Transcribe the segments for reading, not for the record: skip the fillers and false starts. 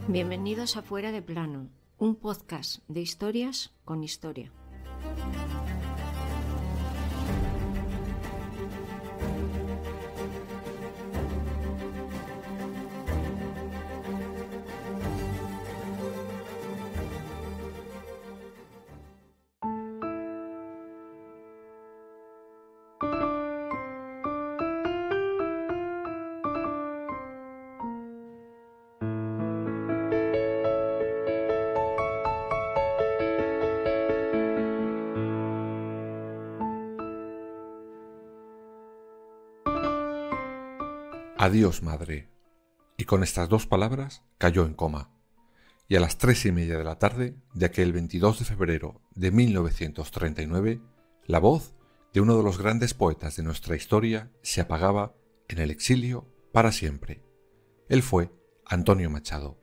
Bienvenidos a Fuera de Plano, un podcast de historias con historia. Adiós, madre. Y con estas dos palabras cayó en coma. Y a las 3:30 de la tarde de aquel 22 de febrero de 1939, la voz de uno de los grandes poetas de nuestra historia se apagaba en el exilio para siempre. Él fue Antonio Machado.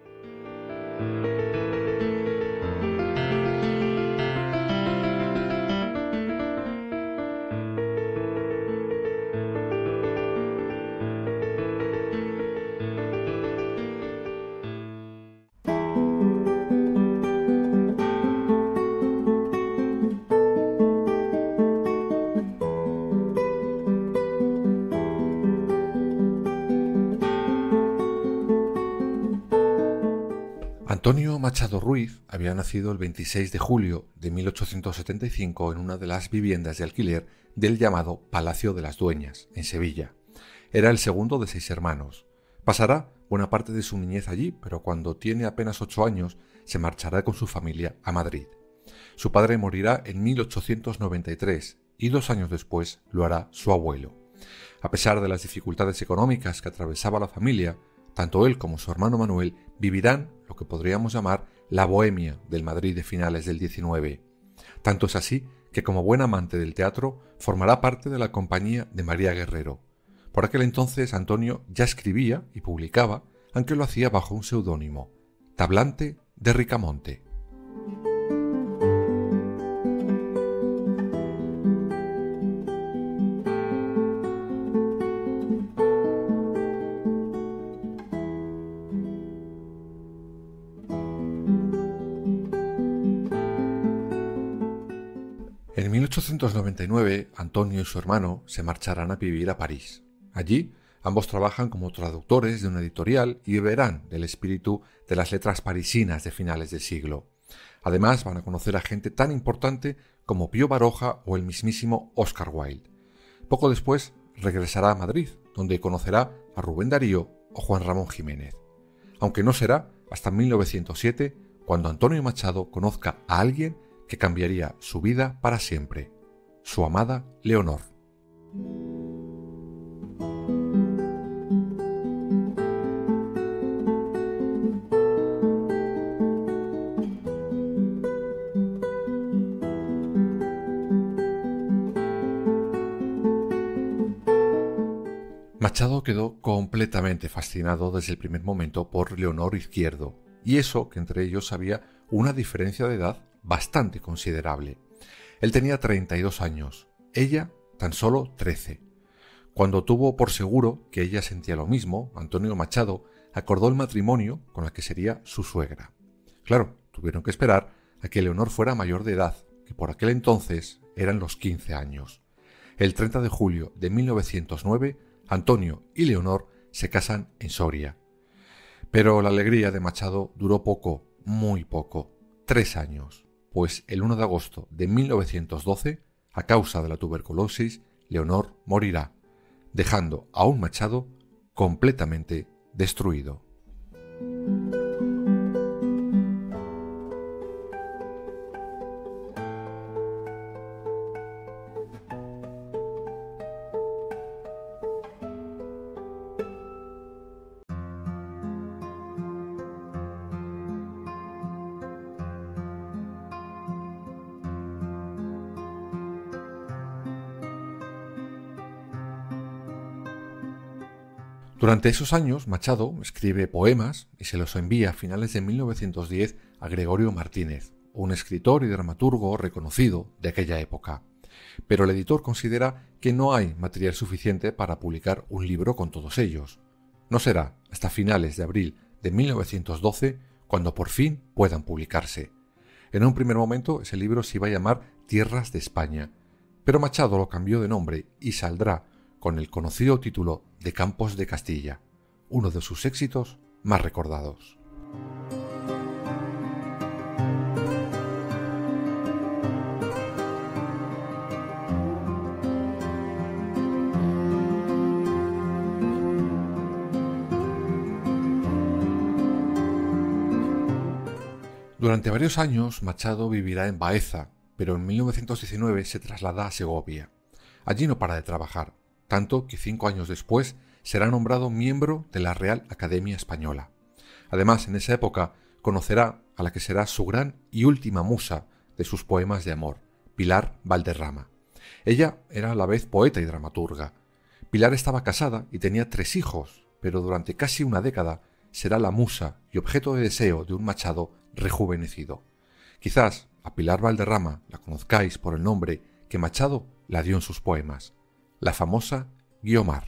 Antonio Machado Ruiz había nacido el 26 de julio de 1875 en una de las viviendas de alquiler del llamado Palacio de las Dueñas, en Sevilla. Era el segundo de 6 hermanos. Pasará buena parte de su niñez allí, pero cuando tiene apenas 8 años se marchará con su familia a Madrid. Su padre morirá en 1893 y 2 años después lo hará su abuelo. A pesar de las dificultades económicas que atravesaba la familia, tanto él como su hermano Manuel vivirán lo que podríamos llamar la bohemia del Madrid de finales del XIX. Tanto es así que como buen amante del teatro formará parte de la compañía de María Guerrero. Por aquel entonces Antonio ya escribía y publicaba, aunque lo hacía bajo un seudónimo, Tablante de Ricamonte. En 1899, Antonio y su hermano se marcharán a vivir a París. Allí, ambos trabajan como traductores de una editorial y beberán del espíritu de las letras parisinas de finales del siglo. Además, van a conocer a gente tan importante como Pío Baroja o el mismísimo Oscar Wilde. Poco después, regresará a Madrid, donde conocerá a Rubén Darío o Juan Ramón Jiménez. Aunque no será hasta 1907 cuando Antonio Machado conozca a alguien que cambiaría su vida para siempre, su amada Leonor. Machado quedó completamente fascinado desde el primer momento por Leonor Izquierdo, y eso que entre ellos había una diferencia de edad bastante considerable. Él tenía 32 años, ella tan solo 13. Cuando tuvo por seguro que ella sentía lo mismo, Antonio Machado acordó el matrimonio con la que sería su suegra. Claro, tuvieron que esperar a que Leonor fuera mayor de edad, que por aquel entonces eran los 15 años. El 30 de julio de 1909, Antonio y Leonor se casan en Soria. Pero la alegría de Machado duró poco, muy poco, 3 años. Pues el 1 de agosto de 1912, a causa de la tuberculosis, Leonor morirá, dejando a un Machado completamente destruido. Durante esos años, Machado escribe poemas y se los envía a finales de 1910 a Gregorio Martínez, un escritor y dramaturgo reconocido de aquella época. Pero el editor considera que no hay material suficiente para publicar un libro con todos ellos. No será hasta finales de abril de 1912, cuando por fin puedan publicarse. En un primer momento ese libro se iba a llamar Tierras de España, pero Machado lo cambió de nombre y saldrá con el conocido título de Campos de Castilla, uno de sus éxitos más recordados. Durante varios años Machado vivirá en Baeza, pero en 1919 se traslada a Segovia. Allí no para de trabajar, tanto que 5 años después será nombrado miembro de la Real Academia Española. Además, en esa época conocerá a la que será su gran y última musa de sus poemas de amor, Pilar Valderrama. Ella era a la vez poeta y dramaturga. Pilar estaba casada y tenía 3 hijos, pero durante casi una década será la musa y objeto de deseo de un Machado rejuvenecido. Quizás a Pilar Valderrama la conozcáis por el nombre que Machado la dio en sus poemas, la famosa Guiomar.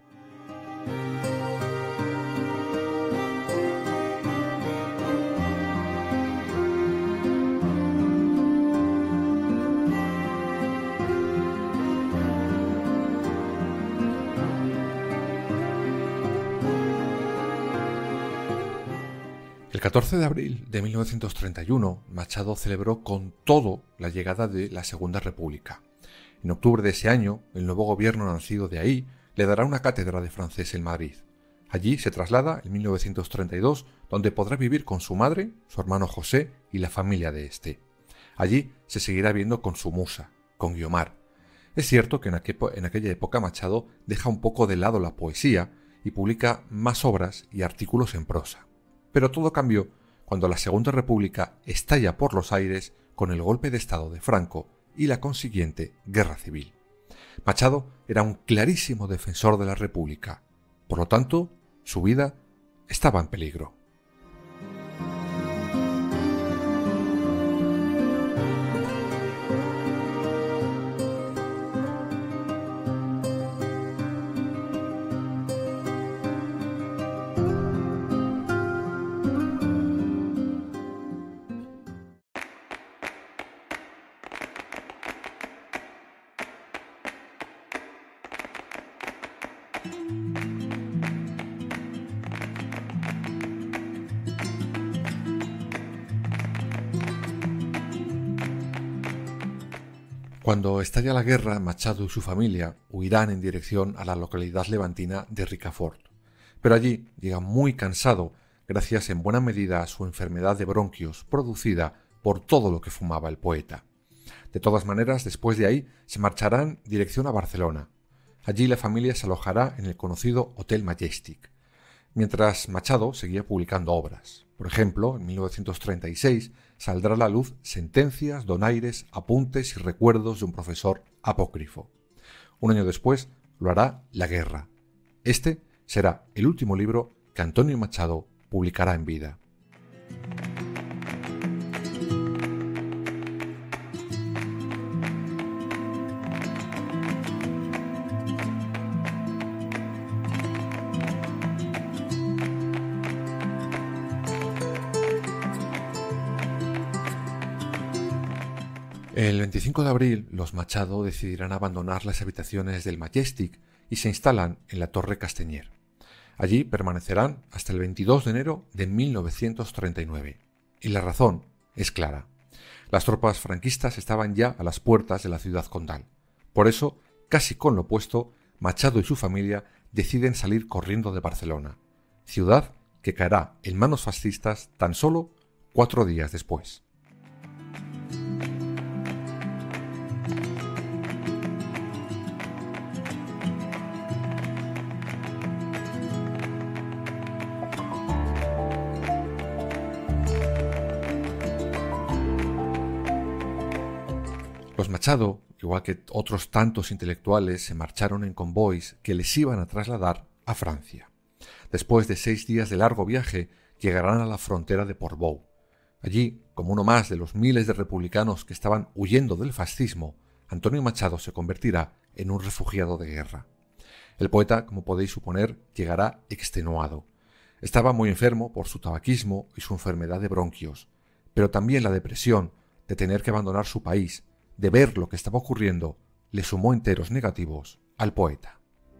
El 14 de abril de 1931, Machado celebró con todo la llegada de la Segunda República. En octubre de ese año, el nuevo gobierno nacido de ahí le dará una cátedra de francés en Madrid. Allí se traslada en 1932, donde podrá vivir con su madre, su hermano José y la familia de este. Allí se seguirá viendo con su musa, con Guiomar. Es cierto que en aquella época Machado deja un poco de lado la poesía y publica más obras y artículos en prosa. Pero todo cambió cuando la Segunda República estalla por los aires con el golpe de Estado de Franco y la consiguiente guerra civil. Machado era un clarísimo defensor de la República. Por lo tanto, su vida estaba en peligro. Cuando estalla la guerra, Machado y su familia huirán en dirección a la localidad levantina de Ricafort. Pero allí llega muy cansado, gracias en buena medida a su enfermedad de bronquios producida por todo lo que fumaba el poeta. De todas maneras, después de ahí se marcharán dirección a Barcelona. Allí la familia se alojará en el conocido Hotel Majestic, mientras Machado seguía publicando obras. Por ejemplo, en 1936 saldrá a la luz Sentencias, donaires, apuntes y recuerdos de un profesor apócrifo. Un año después lo hará La guerra. Este será el último libro que Antonio Machado publicará en vida. El 25 de abril, los Machado decidirán abandonar las habitaciones del Majestic y se instalan en la Torre Castañer. Allí permanecerán hasta el 22 de enero de 1939. Y la razón es clara. Las tropas franquistas estaban ya a las puertas de la ciudad condal. Por eso, casi con lo opuesto, Machado y su familia deciden salir corriendo de Barcelona, ciudad que caerá en manos fascistas tan solo 4 días después. Los Machado, igual que otros tantos intelectuales, se marcharon en convoys que les iban a trasladar a Francia. Después de 6 días de largo viaje, llegarán a la frontera de Portbou. Allí, como uno más de los miles de republicanos que estaban huyendo del fascismo, Antonio Machado se convertirá en un refugiado de guerra. El poeta, como podéis suponer, llegará extenuado. Estaba muy enfermo por su tabaquismo y su enfermedad de bronquios, pero también la depresión de tener que abandonar su país, de ver lo que estaba ocurriendo, le sumó enteros negativos al poeta.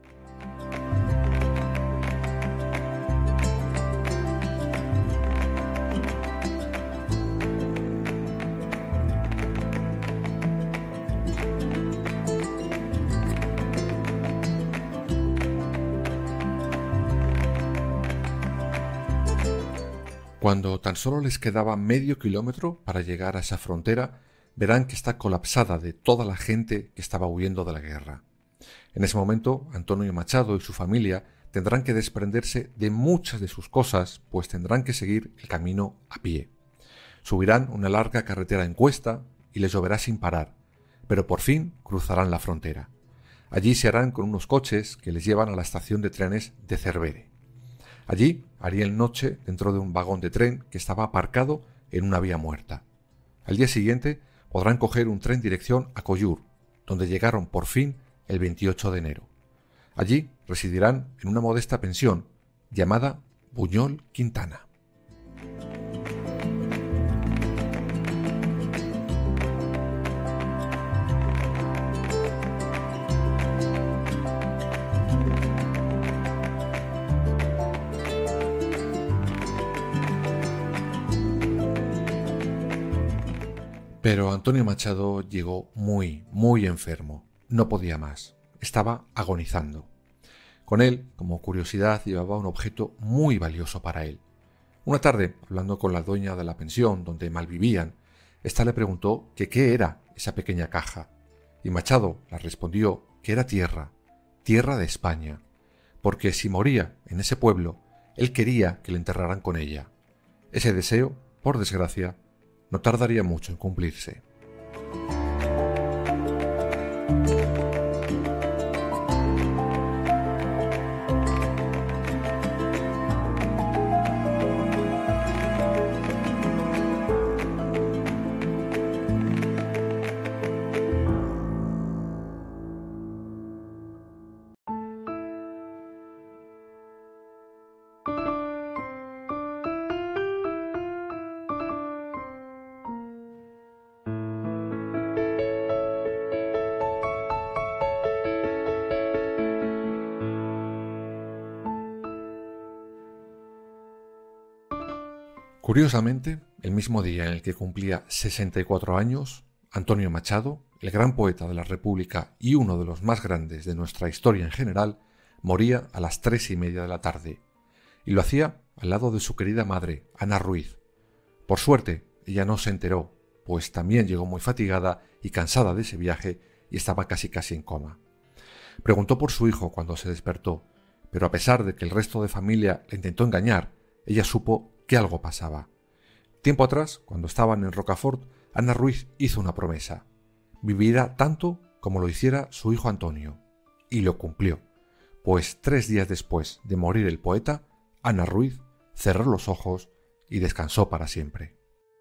Cuando tan solo les quedaba medio kilómetro para llegar a esa frontera, verán que está colapsada de toda la gente que estaba huyendo de la guerra. En ese momento, Antonio Machado y su familia tendrán que desprenderse de muchas de sus cosas, pues tendrán que seguir el camino a pie. Subirán una larga carretera en cuesta y les lloverá sin parar, pero por fin cruzarán la frontera. Allí se harán con unos coches que les llevan a la estación de trenes de Cervere. Allí harían noche dentro de un vagón de tren que estaba aparcado en una vía muerta. Al día siguiente podrán coger un tren dirección a Collur, donde llegaron por fin el 28 de enero. Allí residirán en una modesta pensión llamada Buñol Quintana. Pero Antonio Machado llegó muy enfermo. No podía más. Estaba agonizando. Con él, como curiosidad, llevaba un objeto muy valioso para él. Una tarde, hablando con la dueña de la pensión donde malvivían, ésta le preguntó que qué era esa pequeña caja. Y Machado le respondió que era tierra de España, porque si moría en ese pueblo, él quería que le enterraran con ella. Ese deseo, por desgracia, no tardaría mucho en cumplirse. Curiosamente, el mismo día en el que cumplía 64 años, Antonio Machado, el gran poeta de la República y uno de los más grandes de nuestra historia en general, moría a las 3:30 de la tarde, y lo hacía al lado de su querida madre, Ana Ruiz. Por suerte, ella no se enteró, pues también llegó muy fatigada y cansada de ese viaje y estaba casi en coma. Preguntó por su hijo cuando se despertó, pero a pesar de que el resto de familia le intentó engañar, ella supo que algo pasaba. Tiempo atrás, cuando estaban en Rocafort, Ana Ruiz hizo una promesa: vivirá tanto como lo hiciera su hijo Antonio. Y lo cumplió, pues 3 días después de morir el poeta, Ana Ruiz cerró los ojos y descansó para siempre.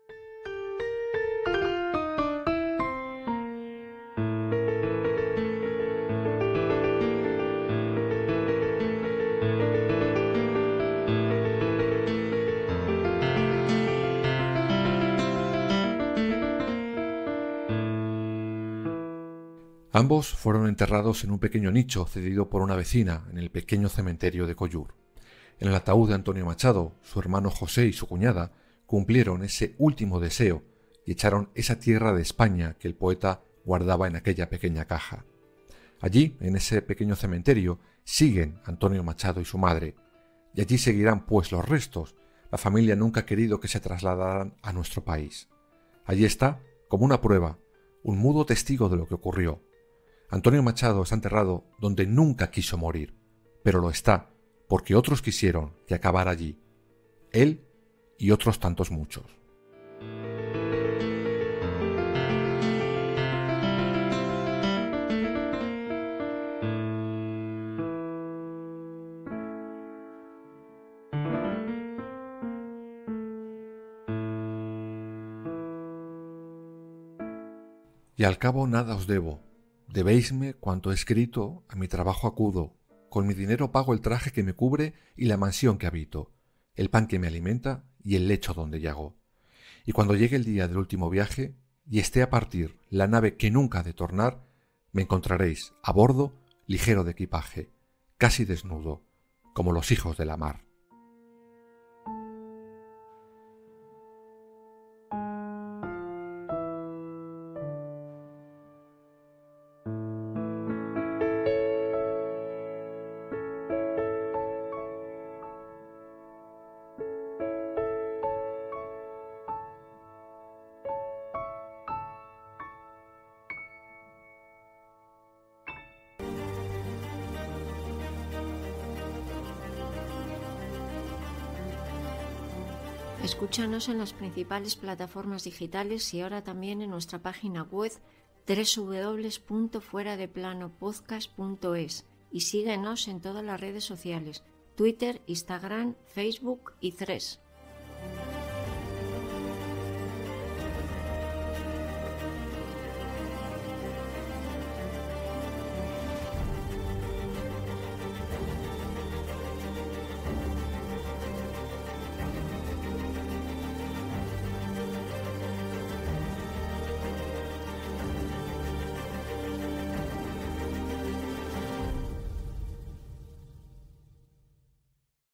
Ambos fueron enterrados en un pequeño nicho cedido por una vecina en el pequeño cementerio de Collur. En el ataúd de Antonio Machado, su hermano José y su cuñada cumplieron ese último deseo y echaron esa tierra de España que el poeta guardaba en aquella pequeña caja. Allí, en ese pequeño cementerio, siguen Antonio Machado y su madre, y allí seguirán pues los restos. La familia nunca ha querido que se trasladaran a nuestro país. Allí está, como una prueba, un mudo testigo de lo que ocurrió. Antonio Machado está enterrado donde nunca quiso morir, pero lo está porque otros quisieron que acabara allí, él y otros tantos muchos. Y al cabo nada os debo. Debéisme cuanto he escrito, a mi trabajo acudo, con mi dinero pago el traje que me cubre y la mansión que habito. el pan que me alimenta y el lecho donde yago. Y cuando llegue el día del último viaje y esté a partir la nave que nunca ha de tornar, me encontraréis a bordo, ligero de equipaje, casi desnudo, como los hijos de la mar. Escúchanos en las principales plataformas digitales y ahora también en nuestra página web www.fueradeplanopodcast.es y síguenos en todas las redes sociales, Twitter, Instagram, Facebook y Threads.